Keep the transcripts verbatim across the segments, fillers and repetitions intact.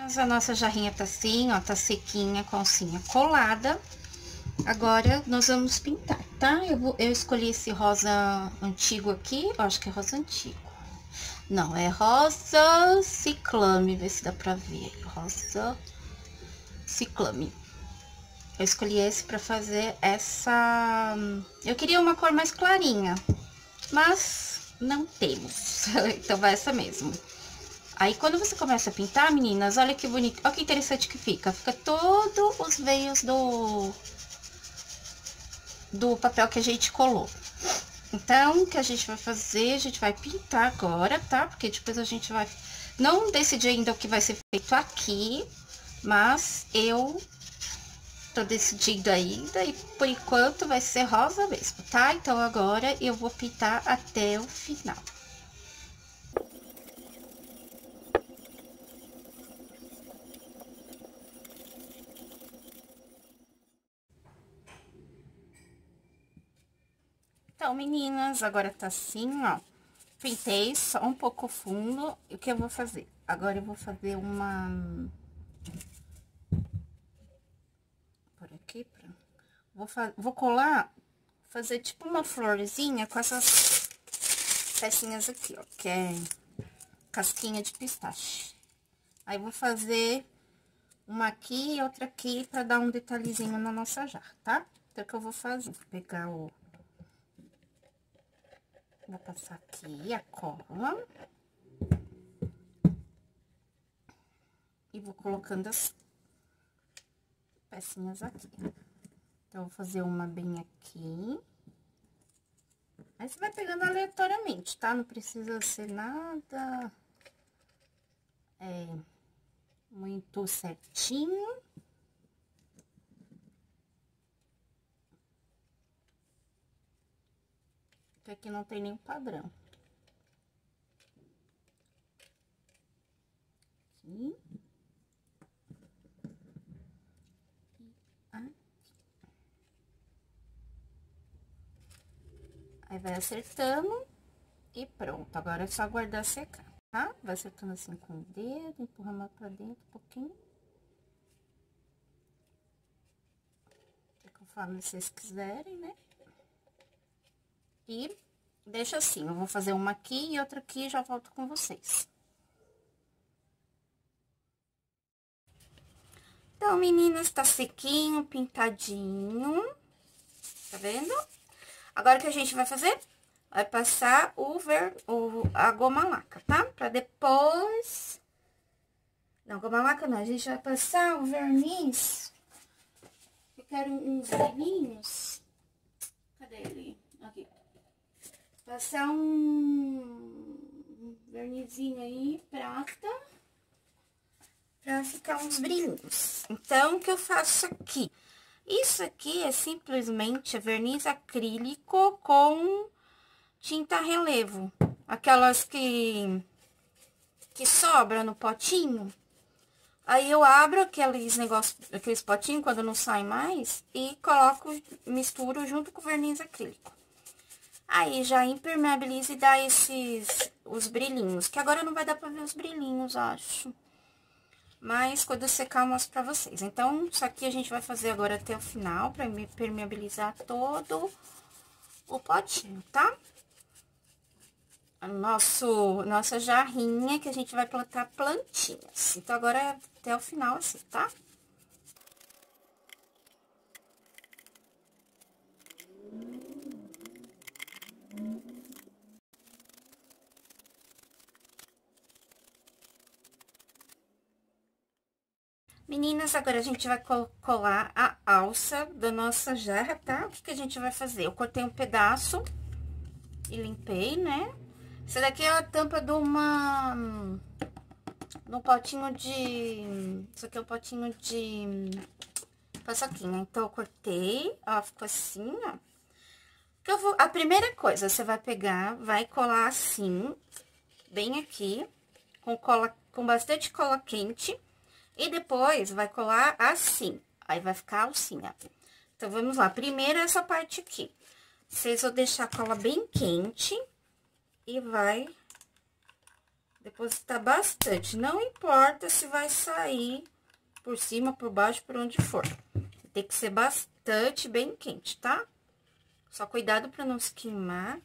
Meninas, a nossa jarrinha tá assim, ó, tá sequinha com a alcinha colada. Agora, nós vamos pintar, tá? Eu, vou, eu escolhi esse rosa antigo aqui, eu acho que é rosa antigo. Não, é rosa ciclame, vê se dá pra ver. Rosa ciclame. Eu escolhi esse pra fazer essa... Eu queria uma cor mais clarinha, mas não temos, então vai essa mesmo. Aí, quando você começa a pintar, meninas, olha que bonito, olha que interessante que fica. Fica todos os veios do... do papel que a gente colou. Então, o que a gente vai fazer, a gente vai pintar agora, tá? Porque depois a gente vai... Não decidi ainda o que vai ser feito aqui, mas eu tô decidindo ainda e por enquanto vai ser rosa mesmo, tá? Então, agora eu vou pintar até o final. Então, meninas, agora tá assim, ó. Pintei só um pouco fundo. E o que eu vou fazer? Agora eu vou fazer uma... Por aqui, pra... Vou, fa... vou colar, fazer tipo uma florzinha com essas pecinhas aqui, ó. Que é casquinha de pistache. Aí, vou fazer uma aqui e outra aqui pra dar um detalhezinho na nossa jarra, tá? Então, o que eu vou fazer? Vou pegar o... Vou passar aqui a cola. E vou colocando as pecinhas aqui. Então, vou fazer uma bem aqui. Aí, você vai pegando aleatoriamente, tá? Não precisa ser nada... É... muito certinho. Porque aqui não tem nenhum padrão. Aqui. Aqui. Aí, vai acertando e pronto. Agora é só aguardar secar, tá? Vai acertando assim com o dedo, empurra mais pra dentro um pouquinho. Conforme vocês quiserem, né? E deixa assim, eu vou fazer uma aqui e outra aqui e já volto com vocês. Então, meninas, tá sequinho, pintadinho. Tá vendo? Agora, o que a gente vai fazer? Vai passar o ver, o, a goma laca, tá? Pra depois... Não, goma laca não, a gente vai passar o verniz. Eu quero uns brilhinhos. Cadê ele? Aqui. Passar um vernizinho aí, prata, pra ficar uns brilhinhos. Então, o que eu faço aqui? Isso aqui é simplesmente verniz acrílico com tinta relevo. Aquelas que, que sobra no potinho. Aí, eu abro aqueles negócios, aqueles potinhos, quando não sai mais, e coloco, misturo junto com o verniz acrílico. Aí, já impermeabiliza e dá esses, os brilhinhos, que agora não vai dar pra ver os brilhinhos, acho. Mas, quando secar, eu mostro pra vocês. Então, isso aqui a gente vai fazer agora até o final, pra impermeabilizar todo o potinho, tá? A nosso, nossa jarrinha que a gente vai plantar plantinhas. Então, agora é até o final, assim, tá? Meninas, agora a gente vai colar a alça da nossa jarra, tá? O que que a gente vai fazer? Eu cortei um pedaço e limpei, né? Essa daqui é a tampa de uma... no potinho de... Isso aqui é um potinho de paçoquinha. Então, eu cortei, ó, ficou assim, ó. Que eu vou... A primeira coisa, você vai pegar, vai colar assim, bem aqui, com cola, com bastante cola quente. E depois, vai colar assim, aí vai ficar a alcinha. Então, vamos lá. Primeiro, essa parte aqui. Vocês vão deixar a cola bem quente e vai Depositar bastante. Não importa se vai sair por cima, por baixo, por onde for. Tem que ser bastante, bem quente, tá? Só cuidado pra não se queimar.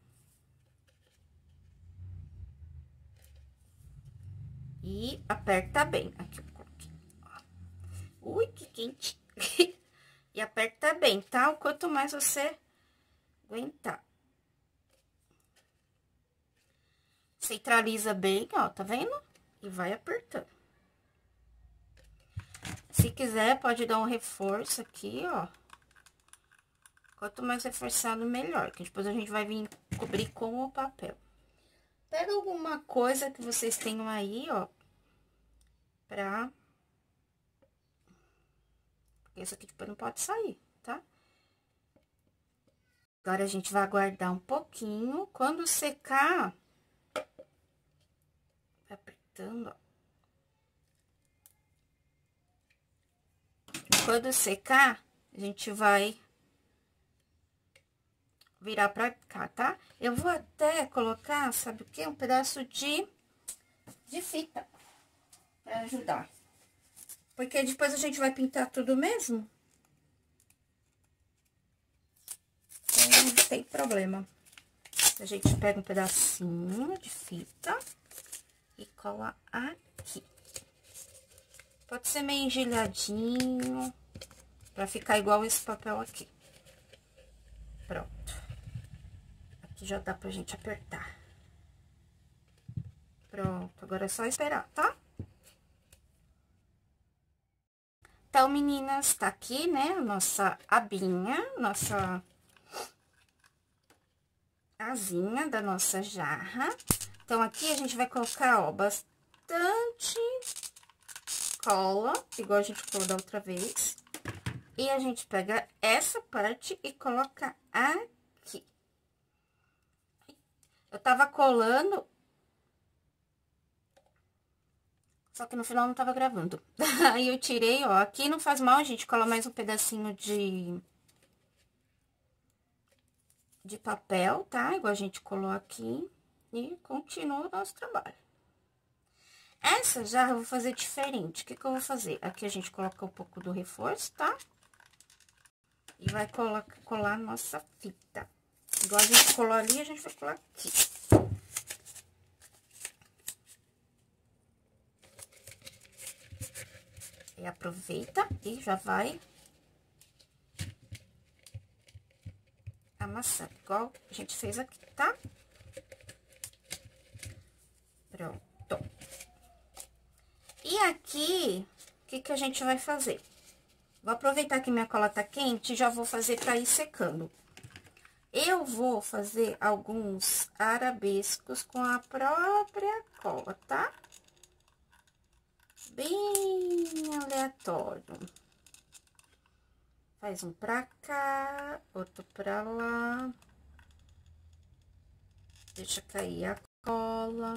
E aperta bem. Aqui eu coloquei. Ui, que quente. E aperta bem, tá? O quanto mais você aguentar. Centraliza bem, ó, tá vendo? E vai apertando. Se quiser, pode dar um reforço aqui, ó. Quanto mais reforçado, melhor. Que depois a gente vai vir cobrir com o papel. Pega alguma coisa que vocês tenham aí, ó. Pra... Porque isso aqui depois não pode sair, tá? Agora, a gente vai aguardar um pouquinho. Quando secar... Vai apertando, ó. Quando secar, a gente vai virar pra cá, tá? Eu vou até colocar, sabe o quê? Um pedaço de, de fita pra ajudar. Porque depois a gente vai pintar tudo mesmo. Então, não tem problema. A gente pega um pedacinho de fita e cola aqui. Pode ser meio engelhadinho, pra ficar igual esse papel aqui. Pronto. Aqui já dá pra gente apertar. Pronto, agora é só esperar, tá? Então, meninas, tá aqui, né, a nossa abinha, nossa asinha da nossa jarra. Então, aqui a gente vai colocar, ó, bastante cola, igual a gente colou da outra vez. E a gente pega essa parte e coloca aqui. Eu tava colando, só que no final não tava gravando. Aí eu tirei, ó, aqui não faz mal, a gente cola mais um pedacinho de... de papel, tá? Igual a gente colou aqui. E continua o nosso trabalho. Essa jarra eu vou fazer diferente. O que que eu vou fazer? Aqui a gente coloca um pouco do reforço, tá? E vai colar, colar nossa fita. Igual a gente colou ali, a gente vai colar aqui. E aproveita e já vai amassando, igual a gente fez aqui, tá? Pronto. E aqui, o que que a gente vai fazer? Vou aproveitar que minha cola tá quente e já vou fazer pra ir secando. Eu vou fazer alguns arabescos com a própria cola, tá? Bem aleatório. Faz um pra cá, outro pra lá. Deixa cair a cola.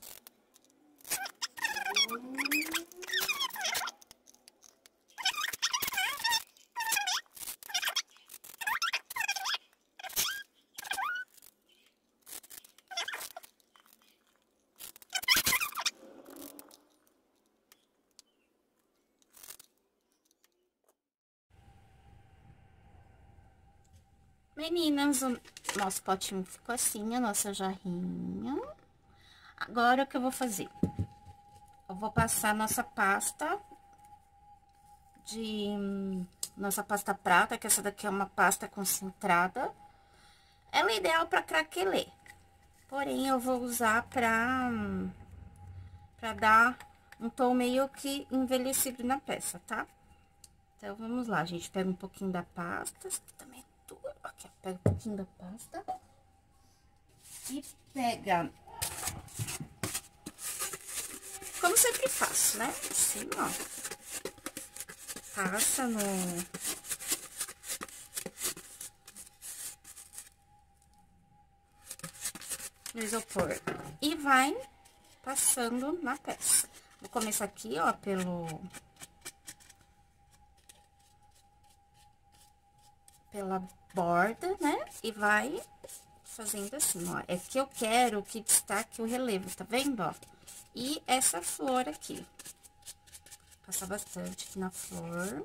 Meninas, o nosso potinho ficou assim, a nossa jarrinha. Agora, o que eu vou fazer? Eu vou passar nossa pasta de... Nossa pasta prata, que essa daqui é uma pasta concentrada. Ela é ideal pra craquelê. Porém, eu vou usar pra... Pra dar um tom meio que envelhecido na peça, tá? Então, vamos lá. A gente pega um pouquinho da pasta, essa aqui também é tua. Aqui, ó, pega um pouquinho da pasta. E pega... Como sempre faço, né? Assim, ó. Passa no... No isopor. E vai passando na peça. Vou começar aqui, ó, pelo... Pela borda, né? E vai fazendo assim, ó. É que eu quero que destaque o relevo, tá vendo, ó? E essa flor aqui. Passar bastante aqui na flor.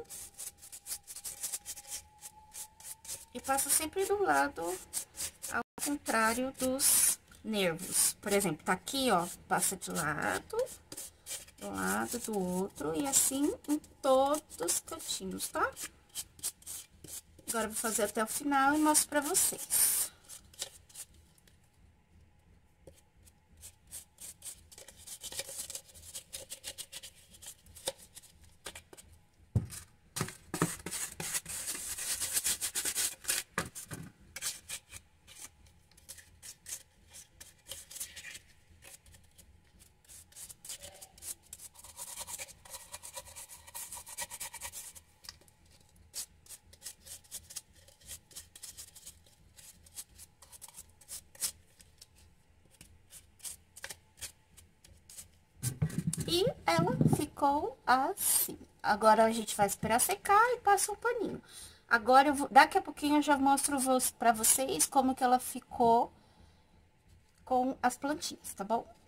E passa sempre do lado ao contrário dos nervos. Por exemplo, tá aqui, ó, passa de lado, do lado do outro, e assim em todos os cantinhos, tá? Agora, eu vou fazer até o final e mostro pra vocês. E ela ficou assim. Agora, a gente vai esperar secar e passa um paninho. Agora, eu vou, daqui a pouquinho eu já mostro pra vocês como que ela ficou com as plantinhas, tá bom?